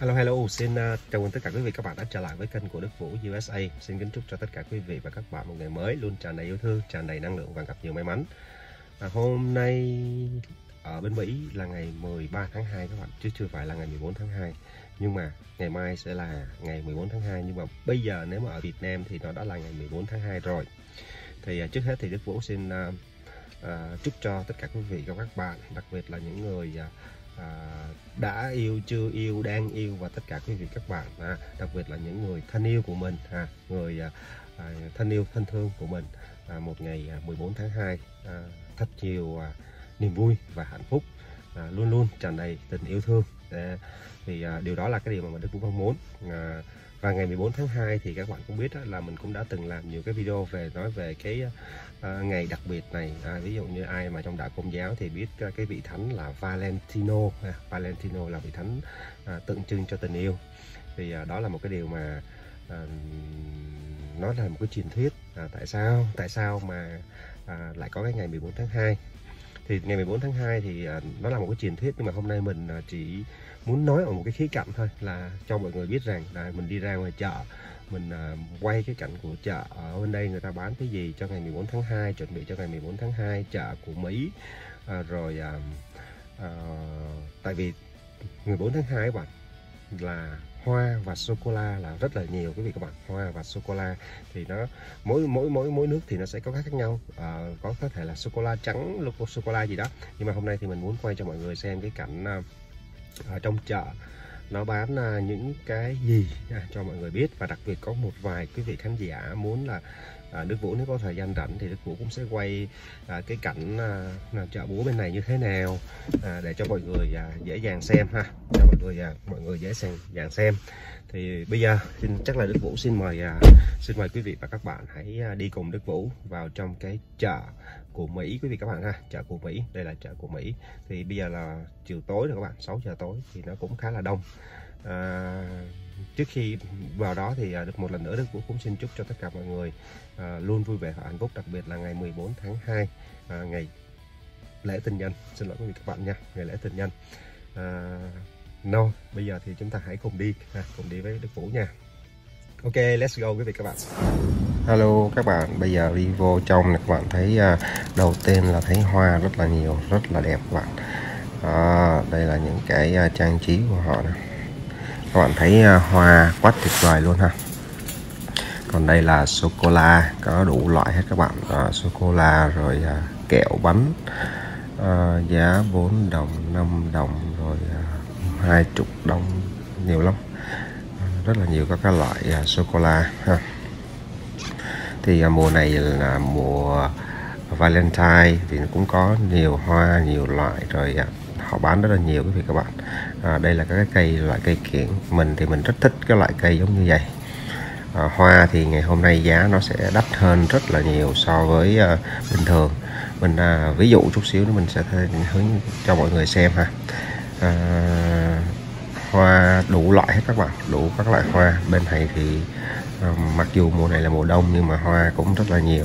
Hello hello, xin chào mừng tất cả quý vị các bạn đã trở lại với kênh của Đức Vũ USA. Xin kính chúc cho tất cả quý vị và các bạn một ngày mới luôn tràn đầy yêu thương, tràn đầy năng lượng và gặp nhiều may mắn. Hôm nay ở bên Mỹ là ngày 13 tháng 2 các bạn, chứ chưa phải là ngày 14 tháng 2. Nhưng mà ngày mai sẽ là ngày 14 tháng 2, nhưng mà bây giờ nếu mà ở Việt Nam thì nó đã là ngày 14 tháng 2 rồi. Thì trước hết thì Đức Vũ xin chúc cho tất cả quý vị và các bạn, đặc biệt là những người đã yêu, chưa yêu, đang yêu và tất cả quý vị các bạn, đặc biệt là những người thân yêu của mình, người thân yêu, thân thương của mình, một ngày 14 tháng 2 thật nhiều niềm vui và hạnh phúc, luôn luôn tràn đầy tình yêu thương. Thì điều đó là cái điều mà Đức cũng mong muốn. Và ngày 14 tháng 2 thì các bạn cũng biết là mình cũng đã từng làm nhiều cái video nói về cái ngày đặc biệt này. Ví dụ như ai mà trong đạo Công giáo thì biết cái vị thánh là Valentino. Valentino là vị thánh tượng trưng cho tình yêu. Thì đó là một cái điều mà nó là một cái truyền thuyết. Tại sao mà lại có cái ngày 14 tháng 2? Thì ngày 14 tháng 2 thì nó là một cái truyền thuyết, nhưng mà hôm nay mình chỉ muốn nói ở một cái khía cạnh thôi, là cho mọi người biết rằng là mình đi ra ngoài chợ, mình quay cái cảnh của chợ ở bên đây người ta bán cái gì cho ngày 14 tháng 2, chuẩn bị cho ngày 14 tháng 2, chợ của Mỹ. Tại vì 14 tháng 2 các bạn là hoa và sô cô la là rất là nhiều quý vị các bạn. Hoa và sô cô la thì nó mỗi nước thì nó sẽ có khác nhau, có thể là sô cô la trắng, sô cô la gì đó. Nhưng mà hôm nay thì mình muốn quay cho mọi người xem cái cảnh ở trong chợ nó bán những cái gì cho mọi người biết. Và đặc biệt có một vài quý vị khán giả muốn là Đức Vũ nếu có thời gian rảnh thì Đức Vũ cũng sẽ quay cái cảnh chợ búa bên này như thế nào, để cho mọi người dễ dàng xem ha, cho mọi người dễ dàng xem. Thì bây giờ chắc là Đức Vũ xin mời quý vị và các bạn hãy đi cùng Đức Vũ vào trong cái chợ của Mỹ quý vị các bạn ha. Chợ của Mỹ, đây là chợ của Mỹ. Thì bây giờ là chiều tối rồi các bạn, 6 giờ tối thì nó cũng khá là đông. Trước khi vào đó thì được một lần nữa Đức Vũ cũng xin chúc cho tất cả mọi người luôn vui vẻ và hạnh phúc, đặc biệt là ngày 14 tháng 2, ngày lễ tình nhân. Xin lỗi quý vị các bạn nha, ngày lễ tình nhân. Bây giờ thì chúng ta hãy cùng đi với Đức Vũ nha. Ok, let's go quý vị các bạn. Hello các bạn, bây giờ đi vô trong này các bạn thấy đầu tiên là thấy hoa rất là nhiều, rất là đẹp các bạn. Đây là những cái trang trí của họ này. Các bạn thấy hoa quá tuyệt vời luôn ha. Còn đây là sô cô la, có đủ loại hết các bạn. Sô cô la rồi kẹo bánh, giá 4 đồng, 5 đồng rồi 20 đồng, nhiều lắm. Rất là nhiều các loại sô cô la ha. Thì mùa này là mùa Valentine thì cũng có nhiều hoa, nhiều loại rồi họ bán rất là nhiều quý vị các bạn. Đây là các cái loại cây kiểng. Mình thì mình rất thích cái loại cây giống như vậy. Hoa thì ngày hôm nay giá nó sẽ đắt hơn rất là nhiều so với bình thường. Mình ví dụ chút xíu nữa mình sẽ hướng cho mọi người xem ha. Hoa đủ loại hết các bạn, đủ các loại hoa. Bên này thì mặc dù mùa này là mùa đông nhưng mà hoa cũng rất là nhiều.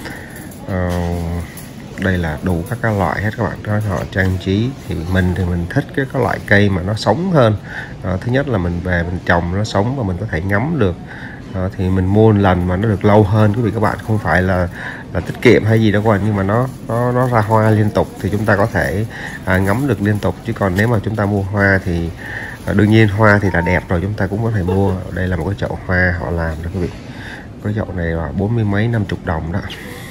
Đây là đủ các loại hết các bạn. Đó, họ trang trí thì mình thích cái loại cây mà nó sống hơn. Thứ nhất là mình về mình trồng nó sống và mình có thể ngắm được. Thì mình mua một lần mà nó được lâu hơn quý vị các bạn, không phải là tiết kiệm hay gì đó các bạn, nhưng mà nó ra hoa liên tục thì chúng ta có thể ngắm được liên tục. Chứ còn nếu mà chúng ta mua hoa thì đương nhiên hoa thì là đẹp rồi, chúng ta cũng có thể mua. Đây là một cái chậu hoa họ làm đó quý vị. Cái chậu này là 40 mấy 50 đồng đó.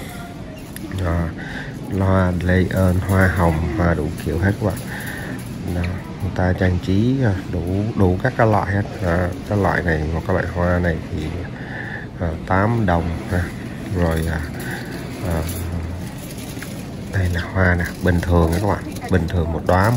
Loa lây ơn, hoa hồng, hoa đủ kiểu hết các bạn. Người ta trang trí đủ các cái loại hết. Cái loại này, một cái loại hoa này thì 8 đồng rồi đây là hoa nè, bình thường các bạn, bình thường một đóa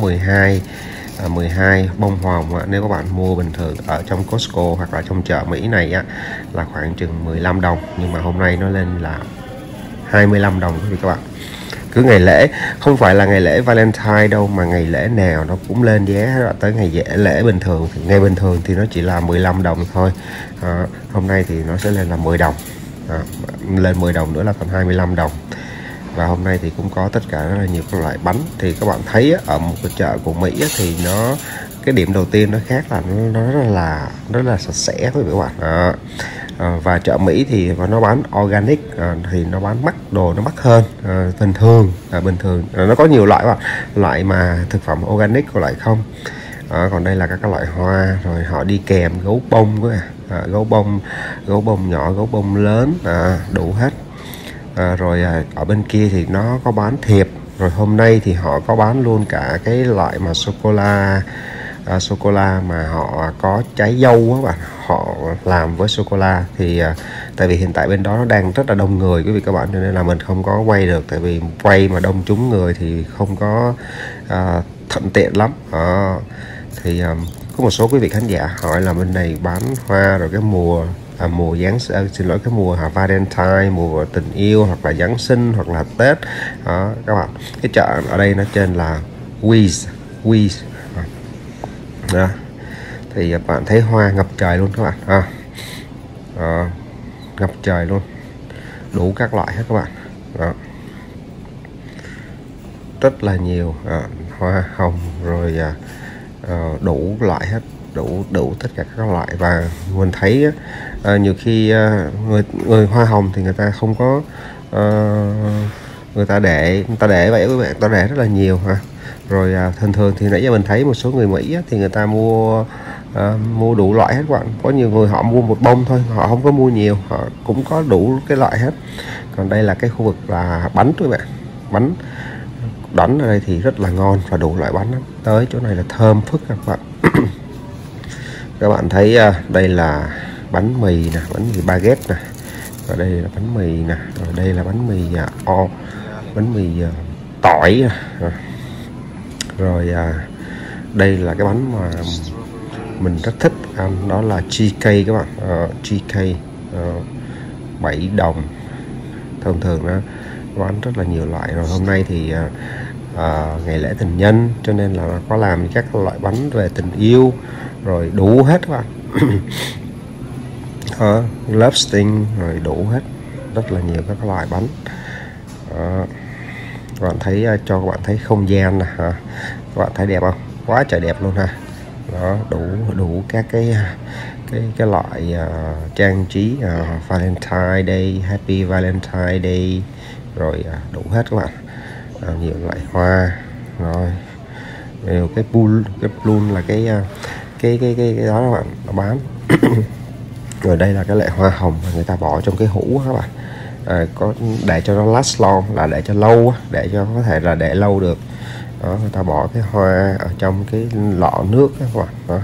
12 bông hồng. Nếu các bạn mua bình thường ở trong Costco hoặc là trong chợ Mỹ này là khoảng chừng 15 đồng, nhưng mà hôm nay nó lên là 25 đồng quý vị các bạn. Cứ ngày lễ, không phải là ngày lễ Valentine đâu, mà ngày lễ nào nó cũng lên giá. Tới ngày lễ bình thường thì ngày bình thường thì nó chỉ là 15 đồng thôi. Hôm nay thì nó sẽ lên là 10 đồng, lên 10 đồng nữa là thành 25 đồng. Và hôm nay thì cũng có tất cả rất là nhiều các loại bánh. Thì các bạn thấy ở một cái chợ của Mỹ thì cái điểm đầu tiên nó khác là nó rất là sạch sẽ với các bạn. Đó. Và chợ Mỹ thì nó bán organic thì nó bán đồ nó mắc hơn bình thường nó có nhiều loại bạn, loại mà thực phẩm organic có loại không. Còn đây là các loại hoa, rồi họ đi kèm gấu bông với gấu bông nhỏ, gấu bông lớn, đủ hết. Rồi ở bên kia thì nó có bán thiệp. Rồi hôm nay thì họ có bán luôn cả cái loại mà sô cô la mà họ có trái dâu á bạn, họ làm với sô cô la. Thì tại vì hiện tại bên đó nó đang rất là đông người quý vị các bạn, cho nên là mình không có quay được, tại vì quay mà đông trúng người thì không có thuận tiện lắm. Thì có một số quý vị khán giả hỏi là bên này bán hoa rồi cái mùa cái mùa Valentine, mùa tình yêu, hoặc là Giáng sinh, hoặc là Tết. Các bạn, cái chợ ở đây nó trên là Wees. Đó. Thì bạn thấy hoa ngập trời luôn các bạn. Ngập trời luôn, đủ các loại hết các bạn. Đó. Rất là nhiều hoa hồng, rồi đủ loại hết, đủ tất cả các loại. Và mình thấy nhiều khi người hoa hồng thì người ta không có người ta để vậy các bạn, ta để rất là nhiều Rồi thường thì nãy giờ mình thấy một số người Mỹ thì người ta mua đủ loại hết các bạn. Có nhiều người họ mua một bông thôi, họ không có mua nhiều, họ cũng có đủ cái loại hết. Còn đây là cái khu vực là bánh các bạn. Bánh ở đây thì rất là ngon và đủ loại bánh lắm. Tới chỗ này là thơm phức các bạn. Các bạn thấy đây là bánh mì nè, bánh mì baguette nè, và đây là bánh mì nè, rồi đây là bánh mì bánh mì tỏi nè. Rồi đây là cái bánh mà mình rất thích ăn, đó là cheesecake các bạn. Cheesecake 7 đồng. Thường nó bán rất là nhiều loại. Rồi hôm nay thì ngày lễ tình nhân, cho nên là nó có làm các loại bánh về tình yêu, rồi đủ hết các bạn. Love sting, rồi đủ hết, rất là nhiều các loại bánh. Các bạn thấy, cho các bạn thấy không gian nè, các bạn thấy đẹp không? Quá trời đẹp luôn ha. Đó, đủ các cái loại trang trí Valentine Day, Happy Valentine Day, rồi đủ hết các bạn. Nhiều loại hoa, rồi nhiều cái balloon là cái đó các bạn, nó bán. Rồi đây là cái loại hoa hồng mà người ta bỏ trong cái hũ các bạn. Có để cho nó last long, là để cho lâu, để cho có thể là để lâu được. Đó, người ta bỏ cái hoa ở trong cái lọ nước các bạn. Đó.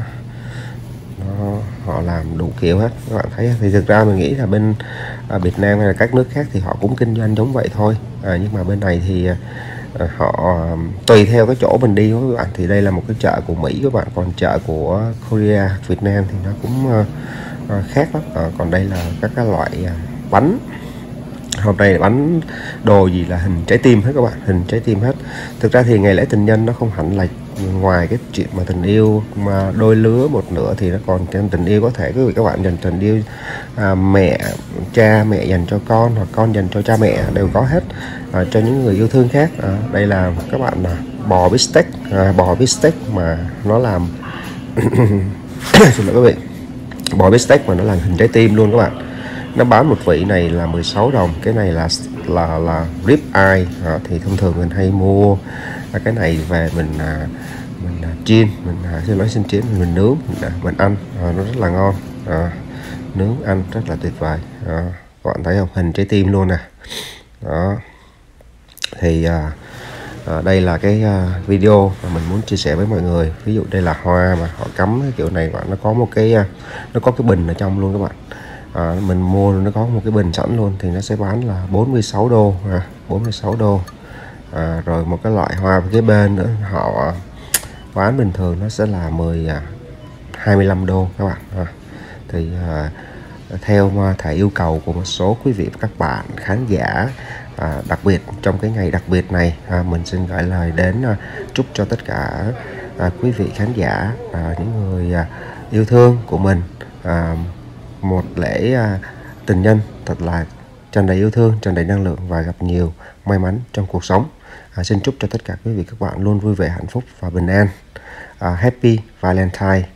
Họ làm đủ kiểu hết các bạn thấy. Thì thực ra mình nghĩ là bên Việt Nam hay là các nước khác thì họ cũng kinh doanh giống vậy thôi. Nhưng mà bên này thì họ tùy theo cái chỗ mình đi đó các bạn. Thì đây là một cái chợ của Mỹ các bạn, còn chợ của Korea, Việt Nam thì nó cũng khác lắm. Còn đây là các cái loại bánh. Hôm nay là bánh đồ gì là hình trái tim hết các bạn, hình trái tim hết. Thực ra thì ngày lễ tình nhân nó không hẳn là ngoài cái chuyện mà tình yêu mà đôi lứa một nửa, thì nó còn tình yêu có thể quý vị các bạn dành tình yêu cha mẹ dành cho con, hoặc con dành cho cha mẹ, đều có hết. Cho những người yêu thương khác. Đây là các bạn là bò bít tết mà nó làm xin lỗi quý vị, bò bít tết mà nó làm hình trái tim luôn các bạn. Nó bán một vị này là 16 đồng. Cái này là rib eye. Thì thông thường mình hay mua cái này về mình chiên, mình nướng, mình ăn. Nó rất là ngon. Nướng ăn rất là tuyệt vời. Các bạn thấy không, hình trái tim luôn nè. Đó. Thì đây là cái video mà mình muốn chia sẻ với mọi người. Ví dụ đây là hoa mà họ cắm cái kiểu này, bạn nó có cái bình ở trong luôn các bạn. Mình mua nó có một cái bình sẵn luôn, thì nó sẽ bán là 46 đô. 46 đô. Rồi một cái loại hoa cái bên nữa họ bán bình thường nó sẽ là 25 đô các bạn. Thì theo thể yêu cầu của một số quý vị và các bạn khán giả, đặc biệt trong cái ngày đặc biệt này, mình xin gửi lời đến chúc cho tất cả quý vị khán giả, những người yêu thương của mình, một lễ tình nhân thật là tràn đầy yêu thương, tràn đầy năng lượng và gặp nhiều may mắn trong cuộc sống. Xin chúc cho tất cả quý vị các bạn luôn vui vẻ, hạnh phúc và bình an. Happy Valentine.